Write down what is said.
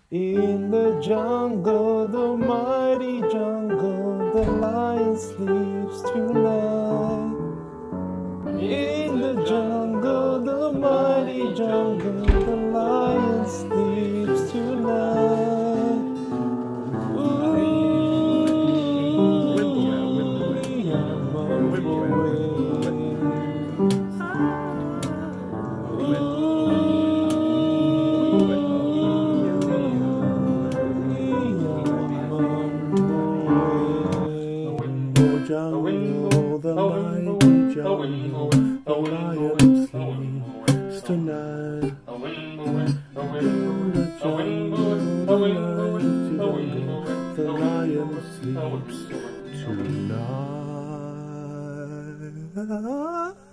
In the jungle, the mighty jungle, the lion sleeps tonight. In the jungle, the mighty jungle, the lion sleeps tonight. Ooh, I'm on the jungle, the mighty jungle, the lion sleeps tonight. In the jungle, the mighty jungle, the lion sleeps tonight.